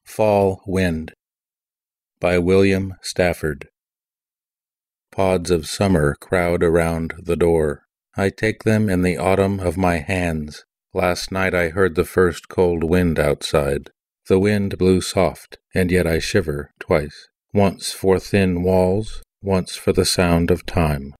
Fall Wind by William Stafford. Pods of summer crowd around the door. I take them in the autumn of my hands. Last night I heard the first cold wind outside. The wind blew soft, and yet I shiver twice. Once for thin walls, once for the sound of time.